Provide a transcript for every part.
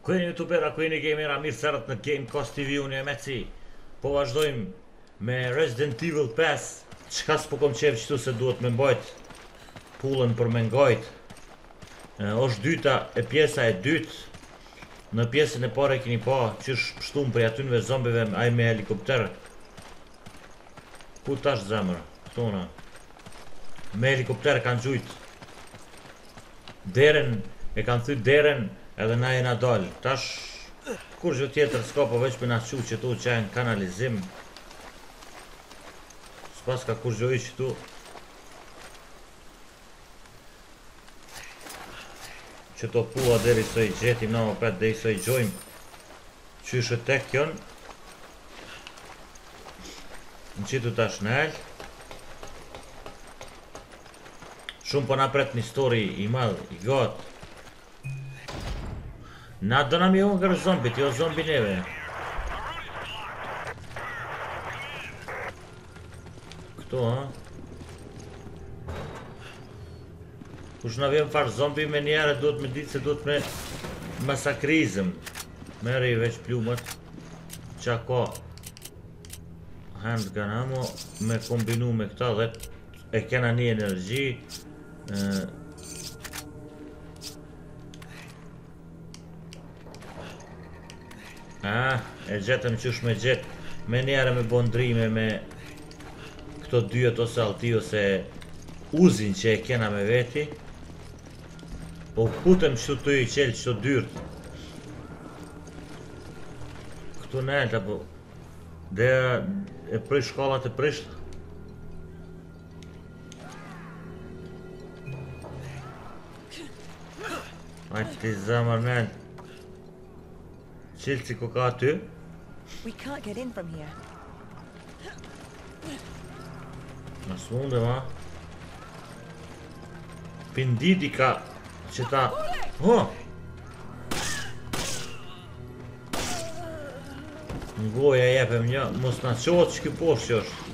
Kujeni youtubera, kujeni gamera, mirë sërët në Gamecast TV, unë e Meci. Po vazhdojmë me Resident Evil 5. Qka s'po kom qef qëtu se duhet me mbajt pullën për me ngajt. Është dyta e pjesa e dytë. Në pjesën e pare kini pa qysh pështum për atynve zombive aj me helikopter. Ku tash zemër? Këtona. Me helikopter kanë gjujt. Deren, e kanë thyt deren edhe na jena dal. Tash kur gjë tjetër s'ka po veç për na qu që tu që janë kanalizim. S'pas ka kur gjë i që tu që to pua deri së i gjetim na opet dhe i së i gjojmë qyshë tek kjon. Në qitu tash në el. Shumë po na pret një story i madh, i gat. Na do na mi hongër zombit, jo zombi neve. Këto, ha? Kush na vjen farë zombi me njerë, duhet me ditë se duhet me masakrizëm. Mere i veç plumat. Qa ka handgun ammo me kombinu me këta dhe e kena një energji. E gjetëm qysh me gjet. Me njerë me bondrime me këto dyjet ose alti ose uzin që e kena me veti. Po putëm qëtu të i qelë qëto dyrt. Këtu në elta po dhe e prish shkallat e prisht. Ajtë ti zamar në elë. Qilë si ko ka aty? We can't get in from here. Mas munde ma. Pinditi ka që ta... Oh! Në goja jepem një, mos na qotë që ki poshtë që është.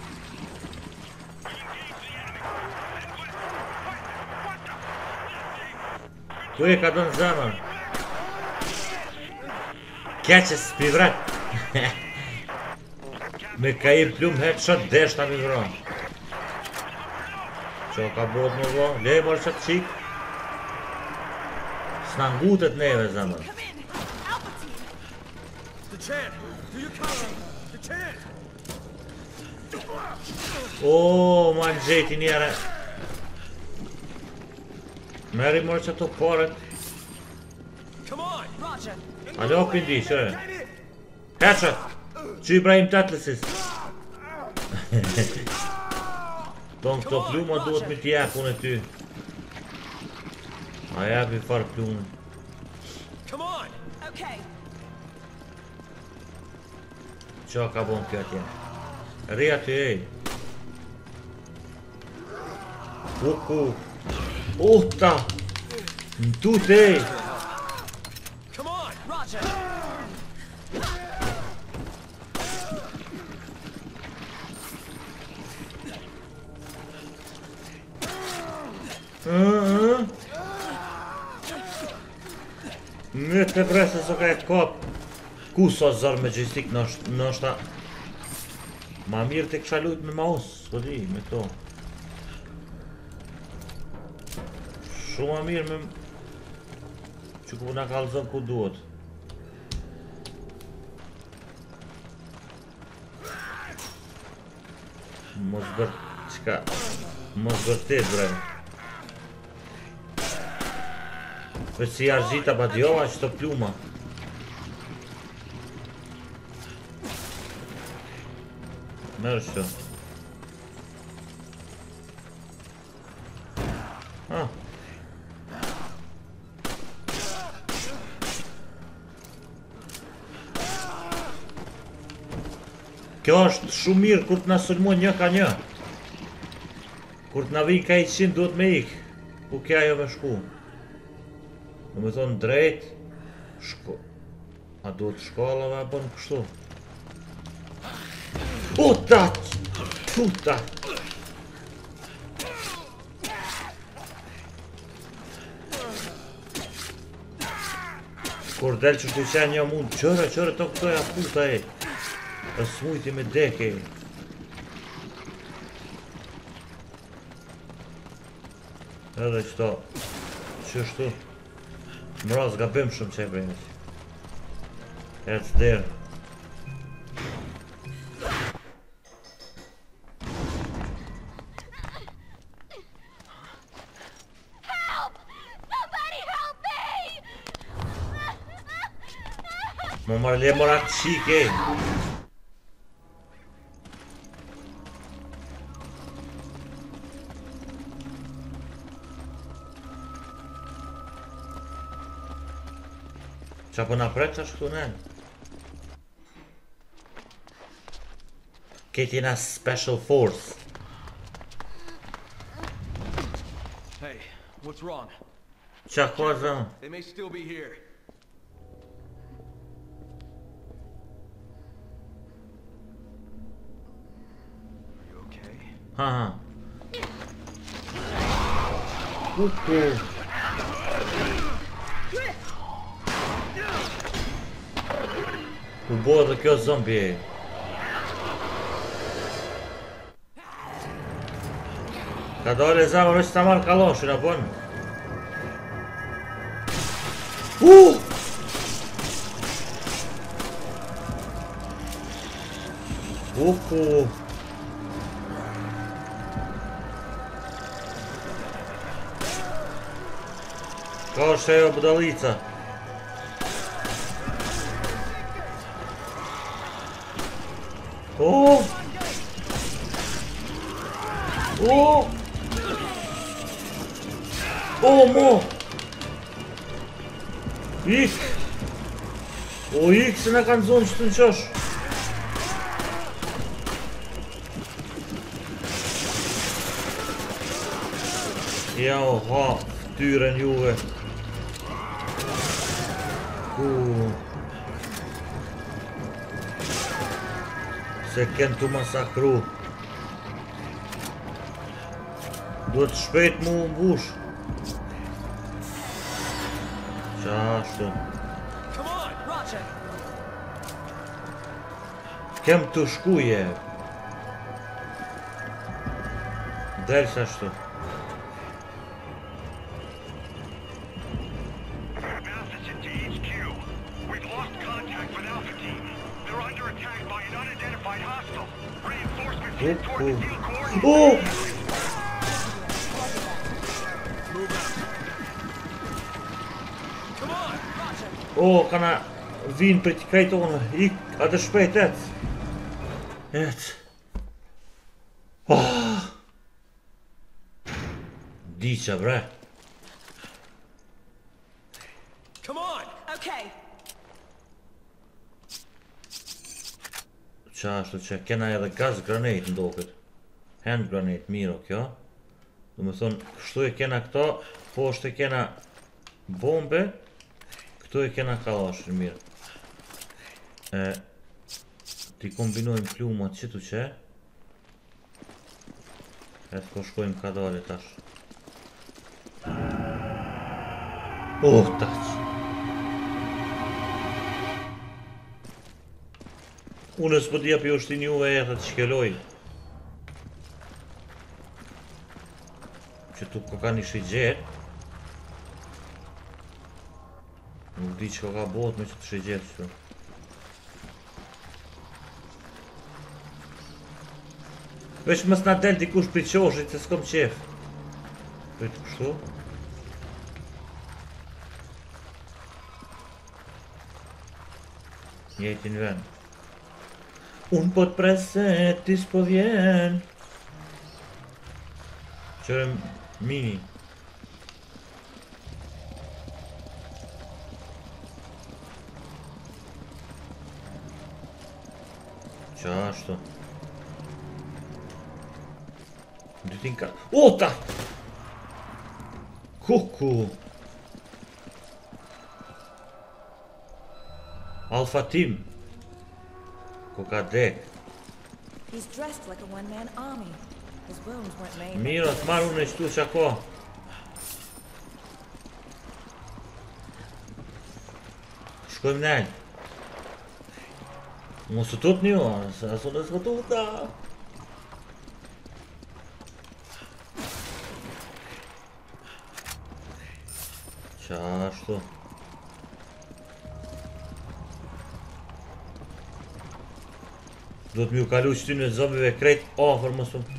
Tu e ka dënë zemër. Keqës pi vret. Me ka i plum headshot deshta mi vron. Qo ka bot më vo, lej mërë qatë qik. S'na ngutet neve zemër. O, ma në gjeti njere. Meri mërë qato paret. Alo pindi, qëre. Headshot. Që Ibrahim Tatlësis. Ton këto pluma duhet mi t'jep unë e ty. A jepi farë plumën. Qa ka bon kjo atje? Ri aty ej. Uku. Uta. Në tut ej. Në të presë së ka e kap. Ku sa zërë me gjistik në është ma mirë të kësha lujt me mouse. Po di, me to shumë ma mirë me që ku nga kalzon ku duhet. Mos bërë qka mos bërtet bre. Për si argjita pa djova që të pluma. Mërë që kjo është shumë mirë kur t'na sulmon një ka një. Kur t'na vij ka 100 duhet me ik. Ku kja jo me shku. Në me thonë drejt. A duhet shkallave a bën kështu. Puta! Puta! Kur del që shtu qenë një mund, qërë të këtoja puta e. E smujti me deke. Edhe qëto, qështu, mraz gabim shumë që e brejnës. E të derë. Më marrë le mora të shike. Qa po na pret që shtu ne? Këtë jena special force. Hey, what's wrong? Qa ka zëmë? They may still be here. Are you okay? Ha. Kuku. Ku bo dhe kjo zombi e. Ka dole zamër që ta marrë kaloshin, a bon? Kuku. Ka është ejo budalica. Mo! Ik! Ik se në kanë zonë që të në qosh. Ja o ha, ftyren juve. Se kënë të masakru. Duhet shpejt mu mbush. Qashtu. Kem të shkuje. Del shashtu. Kana vinë për t'i krejtë onë, ik atë shpejt, et. Diqa, bre. Come on! Okay. Qa ashtu që kena edhe gas granate ndokët. Hand granate, miro kjo. Do me thonë, kështu e kena këto, po është e kena bombe. Këtu e kena kalashin mirë. Ti kombinojmë plumat qëtu që. Etë ko shkojmë ka dale tash. Tash. Unë s'po t'ja pi ushtin juve e të shkeloj. Që tu ko ka një shigjet. Nuk di që ka bot me që të shigjet qëtu. Veç mës nga del dikush për qoshit se s'kom qef. Për të kështu. Jetin ven. Unë po t'preset, ti s'po vjen. Qërëm mini. Qa ashtu. Dytin ka... ta! Kuku! Alfa Team. Ku ka dek. He's dressed like a one-man army. His wounds weren't made. Miro, të marrë unë e qëtu qa ko. Shkojmë nel. Mos të tut një, se aso në s'ka tuta. Qa ashtu. Do të mi u kalu që ty në zombive krejt ofër mos më.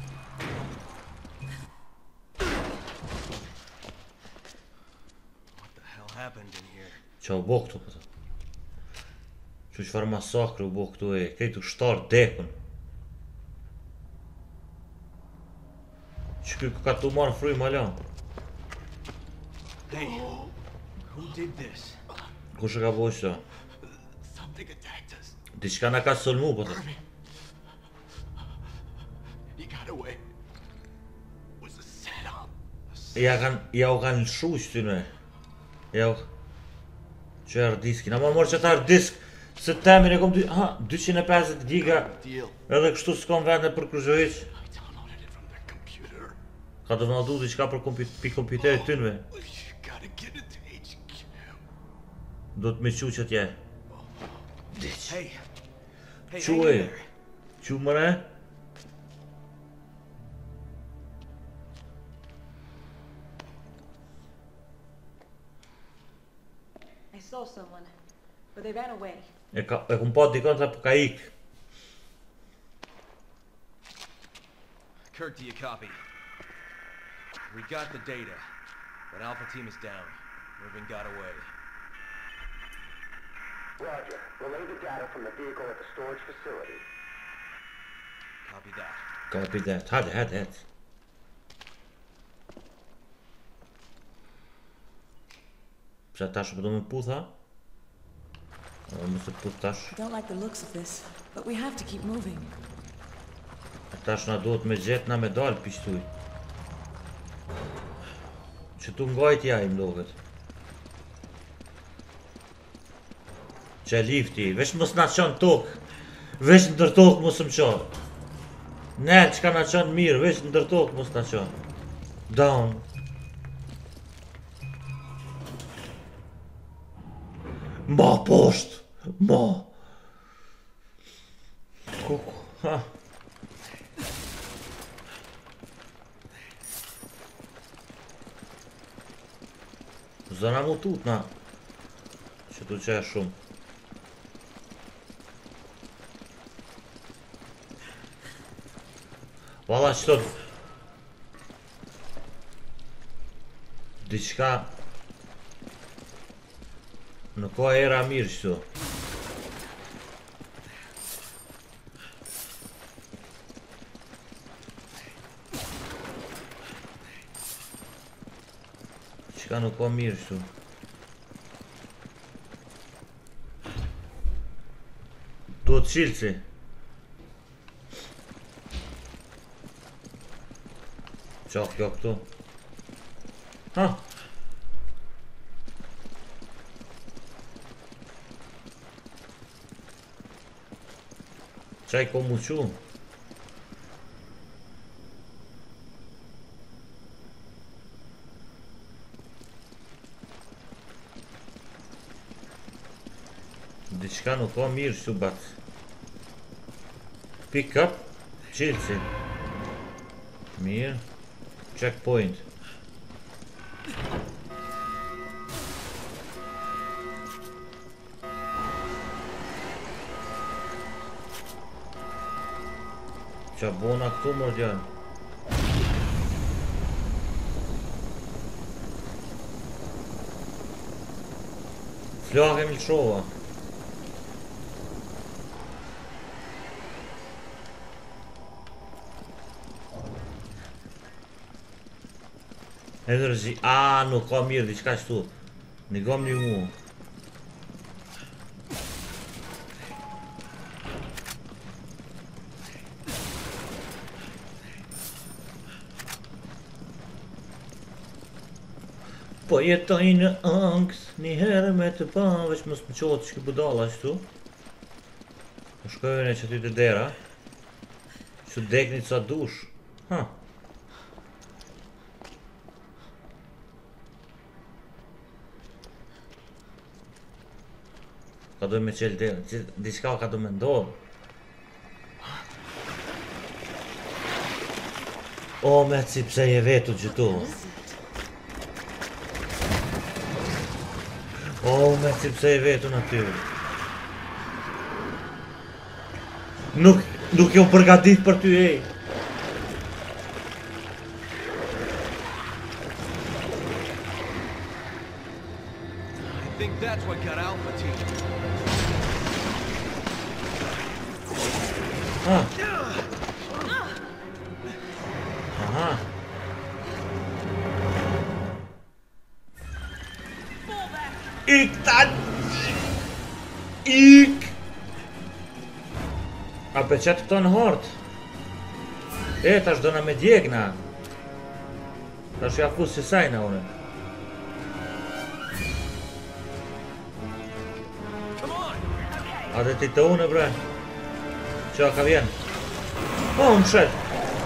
What the hell happened in here? Qa u bo këtu pëtë? Që qëfar masakre u bo këtu e krejt u shtarë dekën. Që kjo ka të marë fryj ma lan. Hey, who did this? Kush e ka bo që? Something attacked us. Diçka na ka solmu pëtë. He got away. It was a setup. Ja u kanë lëshu që ty në. Ja u... Që e diskin, ama morë që ta disk. Se temin e kom 250 giga. Deal. Edhe kështu s'kom vende për Kruzovic. I downloaded it from their computer. Ka të vënaldu diçka për kompjuterit tynve. You gotta get it to HQ. Do të me qu që t'je. Hey. Hey, Çu hang e? in there. Qu mëre? I saw someone, but they ran away. E kum pa dikon sa ka ik. Kurt, do you copy? We got the data, but Alpha Team is down. Irving got away. Roger. Relay the data from the vehicle at the storage facility. Copy that. Copy that. Hadi. Pse tash po do me putha? Mos e put tash. I don't like the looks of this, but we have to keep moving. Tash na duhet me gjet na me dal pishtuj. Që tu ngajtja im dohet. Që lifti, veç mos na qon tokë. Veç ndër tokë mos më qon. Ne çka na qon mirë, veç ndër tokë mos na qon. Down. Mba poshtë. Mba. Kuku. Ha. Zona mu tutna. Që tu që e shumë. Valla qëto diçka nuk ka era mirë qëto. Diçka nuk ka mirë qëto. Duhet qilëci. Qaf kjo këtu. Ha. Qaj ko mu qu. Diçka nuk ka mirë që bat. Pick up. Qilësi. Mirë. Checkpoint. Qa bona këtu mërë djanë. Flake mi lëshova. Energy, nuk ka mirë, diçka qëtu. Në gom një mu. Po jetoj në angst, një herë me të pa, veç mos më qotë që budala qëtu. Po shkojnë e që ty të dera. Që dekni ca dush. Ha. Ka dojmë me qelë derën, diçka ka do me ndodhë. O, Meci, pse je vetu gjithu? O, Meci, pse je vetu në ty? Nuk jo përgatit për ty, ej. I think that's what got Alpha Team. Aha. Ik tan! Ik! A për qëtë këto në hort? E, tash do na me djegna. Tash ja fusë si sajna une. A dhe ti të une, bre? Qa ka vjen? O, më shet!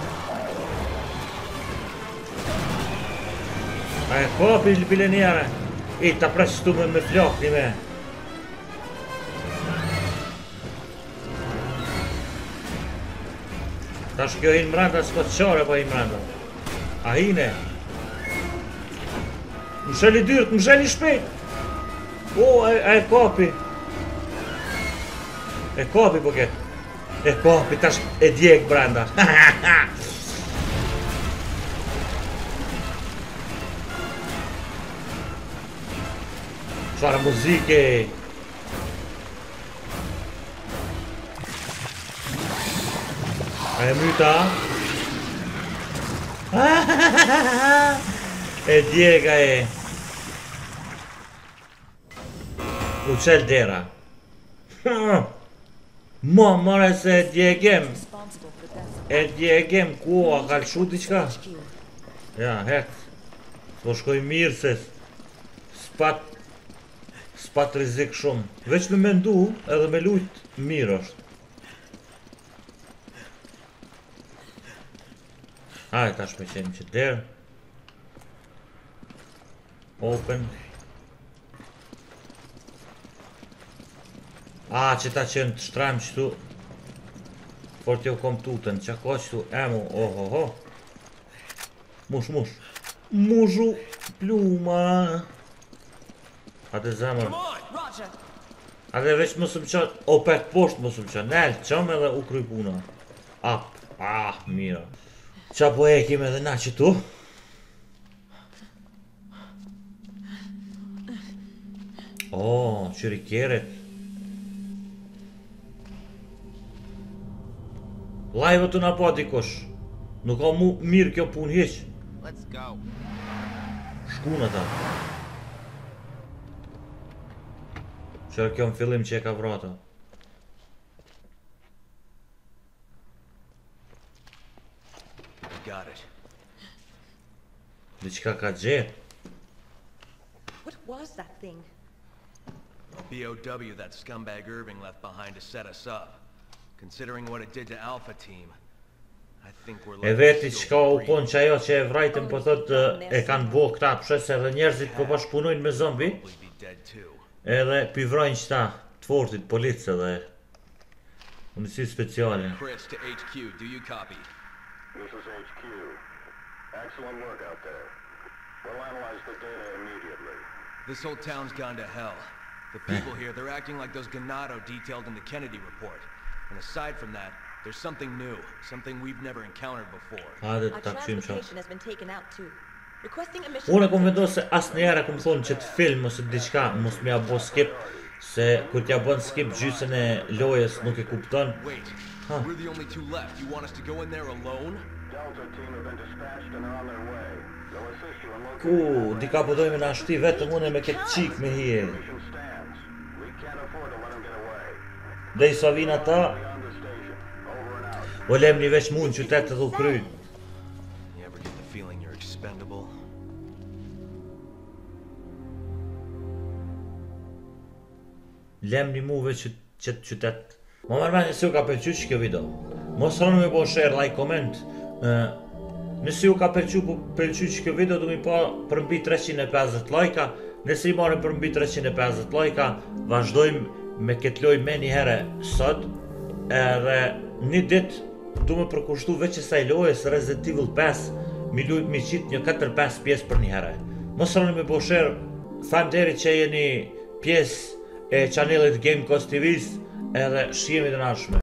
A e kopi bilenjere? I ta prestu me flok një me. Tash kjo hinë mranda, s'ko të qore po hinë mranda. A hine? Më sheli dyrt, më sheli shpejt! O, e kopi! E kopi po ketë. E kopi, tash e djek branda. Qara muzike! A e myta? E djega e. U qel dera. Mo, more se e djegem. Responsible for the deaths of E djegem, ku, a ka lëshu diqka? HQ. Ja, hek. Po shkoj mirë se s'pat rizik shumë. Veç me mendu edhe me lujt mirë është. Hajde tash me qenë që derë. Open. A, që ta qenë të shtrajmë qëtu. Por t'jo kom tutën, që ka qëtu, emu, ohoho. Mush, mush. Mushu, pluma. Ate zemër. Roger. Ate veç më së më qanë, o pek poshtë më së më qanë. Nel, qëm edhe u kryj puna. Ap, mira. Qa po ekim edhe na qëtu? O, qëri kjeret. Lajve të na po dikush. Nuk ka mu mirë kjo pun hiq. Let's go. Shkuna ta. Qërë kjo në fillim që e ka vrata. Got it. Diqka ka gjerë. What was that thing? A BOW that scumbag Irving left behind to set us up. Considering what it did to Alpha Team, I think we're E veti qka u pon që ajo që e vrajtën po thot e kanë bo këta pshes edhe njerëzit po bashkëpunojnë me zombi. probably be dead too. Edhe pi vrojnë qëta të fortit, policë edhe unësi speciale. Chris to HQ, do you copy? This is HQ. Excellent work out there. We'll analyze the data immediately. This whole town's gone to hell. The people here, they're acting like those Ganado detailed in the Kennedy report. And aside from that, there's something new, something we've never encountered before. Hajde Our të takshim qa. transportation has been taken out too. Requesting a mission. Unë kom vendos se asë njëra kom thonë që të film ose diqka mos m'ja bo skip. Se kur t'ja bën skip gjysën e lojës nuk e kupton. Wait, we're the only two left. You want us to go in there alone? Delta team have been dispatched and are on their way. They'll assist you in Ku, locating di ka përdojme në ashti vetëm une me këtë qik me hije. mission stands. We can't afford to let them get away. Dhe i sa vina ta, Beyond the station. Over and out. o lem një veç mund qytet edhe u kryt. You ever get the feeling you're expendable? Lem një mu veç qëtë qytet. Ma mërmeni si u ka përqy që kjo video. Mos rënë me bo share, like, comment. Nësi ju ka përqy që kjo video, du mi pa përmbi 350 lajka. Nësi i marëm përmbi 350 lajka, vazhdojmë me këtë loj me një herë sot, edhe një dit du me përkushtu veç e saj lojës Resident Evil 5, mi qitë një 4-5 pjesë për një herë. Mos rëni me bo share, thamë deri që jeni pjesë e chanelit Gamecast TV's, edhe shihemi të nashme.